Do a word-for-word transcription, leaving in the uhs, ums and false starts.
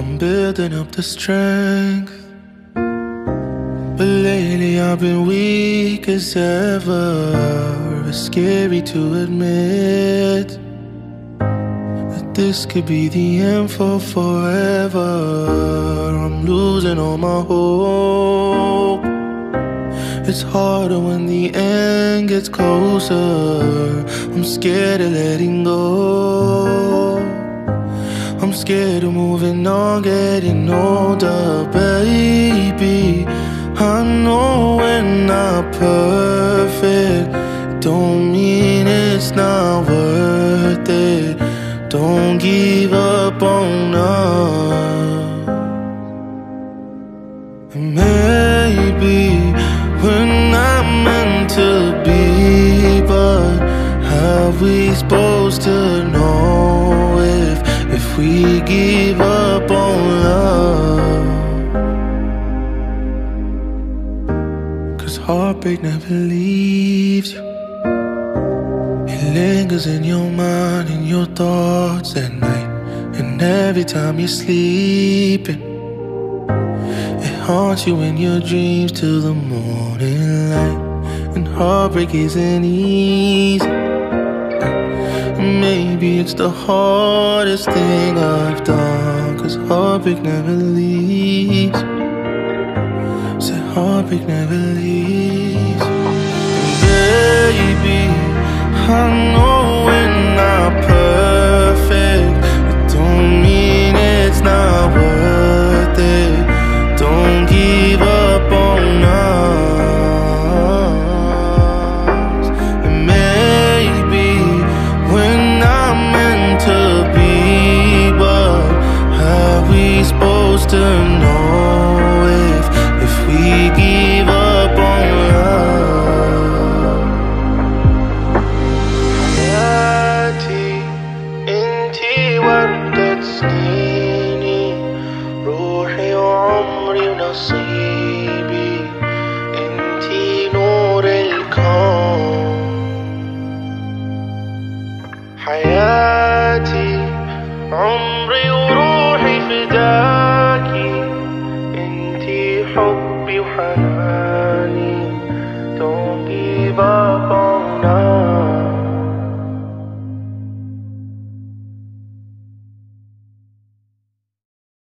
I'm building up the strength, but lately I've been weak as ever. It's scary to admit that this could be the end for forever. I'm losing all my hope. It's harder when the end gets closer. I'm scared of letting go. I'm scared of moving on, getting older, baby. I know we're not perfect. Don't mean it's not worth it. Don't give up on us. Maybe we're not meant to be, but how we supposed to know if if we give up on love? 'Cause heartbreak never leaves you. It lingers in your mind and your thoughts at night, and every time you're sleeping, it haunts you in your dreams till the morning light. And heartbreak isn't easy. Maybe it's the hardest thing I've done, 'cause heartbreak never leaves. Said heartbreak never leaves. And baby, I know we're not perfect. It don't mean it's not worth it. Don't give up on us. And maybe we're not meant to be, but how we supposed to know if if we give up on love? حياتي انتي وردة سنيني، روحي وعمري ونصيبي، انتي نور الكون. حياتي عمري وروحي فداكي، انتي حبي وحناني.